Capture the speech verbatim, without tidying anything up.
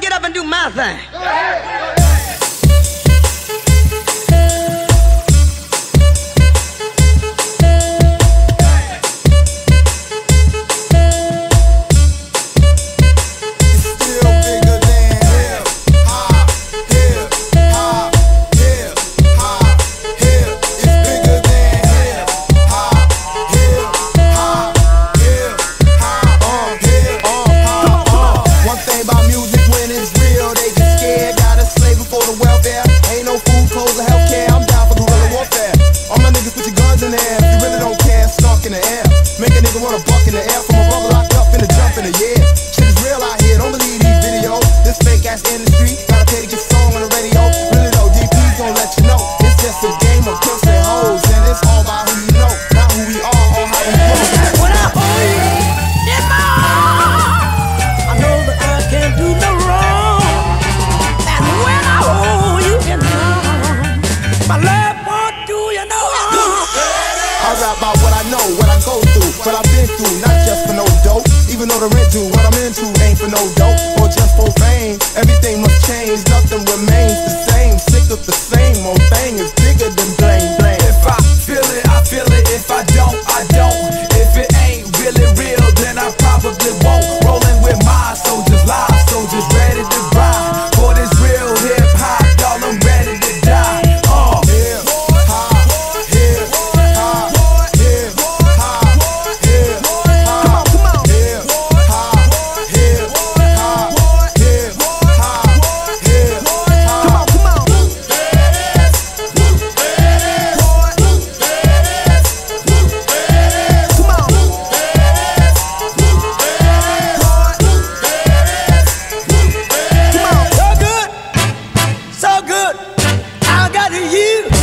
get up and do my thing. Make a nigga wanna buck in the air from a brother locked up in the jump in the yeah. Shit is real out here, don't believe these videos. This fake ass industry, gotta pay to get song on the radio. Really though, D P's gon' let you know. It's just a game of pimps and hoes, and it's all about who you know, not who we are or how we grow. When I hold you in my arms, I know that I can't do no wrong. And when I hold you in my arms, my love won't do you no harm. I rap about what I know, what I go through, what I've been through, not just for no dope. Even though the rent due, what I'm into ain't for no dope or just for fame. Everything must change, nothing remains the same. Sick of the same old thing, is bigger than blame, blame. If I feel it, I feel it. If I don't, I don't. If it ain't really real, then I probably won't. Rolling with my soldiers, live soldiers, ready to ride. For this real hip hop, y'all, I'm ready to die. Uh. Hip hop, hip hop, hip hop, hip hop. Come on, come on. Hip hop, hip hop, hip hop, hip hop. Come on, come on. So good, so good. I got you.